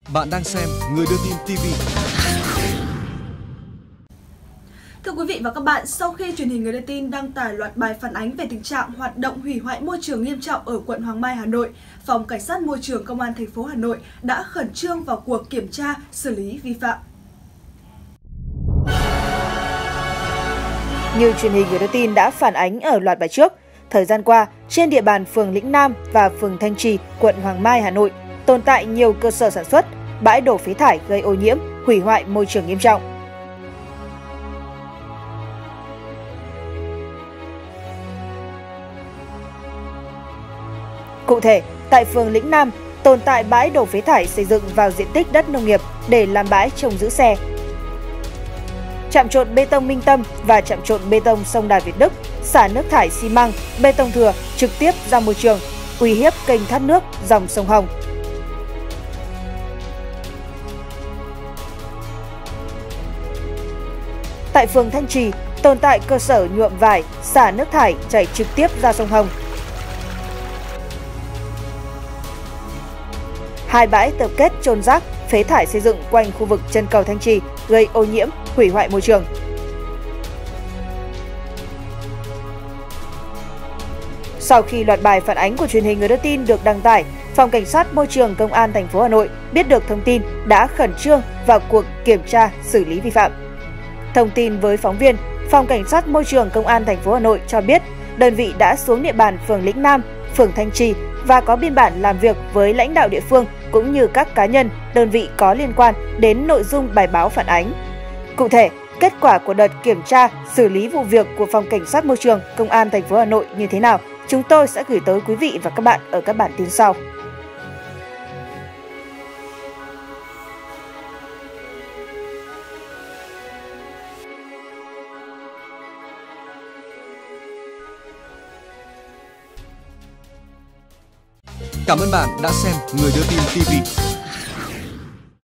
Bạn đang xem Người Đưa Tin TV. Thưa quý vị và các bạn, sau khi truyền hình Người Đưa Tin đăng tải loạt bài phản ánh về tình trạng hoạt động hủy hoại môi trường nghiêm trọng ở quận Hoàng Mai, Hà Nội, Phòng Cảnh sát Môi trường Công an thành phố Hà Nội đã khẩn trương vào cuộc kiểm tra, xử lý vi phạm. Như truyền hình Người Đưa Tin đã phản ánh ở loạt bài trước, thời gian qua, trên địa bàn phường Lĩnh Nam và phường Thanh Trì, quận Hoàng Mai, Hà Nội, tồn tại nhiều cơ sở sản xuất, bãi đổ phế thải gây ô nhiễm, hủy hoại môi trường nghiêm trọng. Cụ thể, tại phường Lĩnh Nam, tồn tại bãi đổ phế thải xây dựng vào diện tích đất nông nghiệp để làm bãi trông giữ xe. Trạm trộn bê tông Minh Tâm và trạm trộn bê tông sông Đà Việt Đức xả nước thải xi măng, bê tông thừa trực tiếp ra môi trường, uy hiếp kênh thoát nước dòng sông Hồng. Tại phường Thanh Trì, tồn tại cơ sở nhuộm vải xả nước thải chảy trực tiếp ra sông Hồng. Hai bãi tập kết chôn rác, phế thải xây dựng quanh khu vực chân cầu Thanh Trì gây ô nhiễm, hủy hoại môi trường. Sau khi loạt bài phản ánh của truyền hình Người Đưa Tin được đăng tải, Phòng Cảnh sát Môi trường Công an thành phố Hà Nội biết được thông tin đã khẩn trương vào cuộc kiểm tra, xử lý vi phạm. Thông tin với phóng viên, Phòng Cảnh sát Môi trường Công an thành phố Hà Nội cho biết, đơn vị đã xuống địa bàn phường Lĩnh Nam, phường Thanh Trì và có biên bản làm việc với lãnh đạo địa phương cũng như các cá nhân, đơn vị có liên quan đến nội dung bài báo phản ánh. Cụ thể, kết quả của đợt kiểm tra, xử lý vụ việc của Phòng Cảnh sát Môi trường Công an thành phố Hà Nội như thế nào, chúng tôi sẽ gửi tới quý vị và các bạn ở các bản tin sau. Cảm ơn bạn đã xem Người Đưa Tin TV.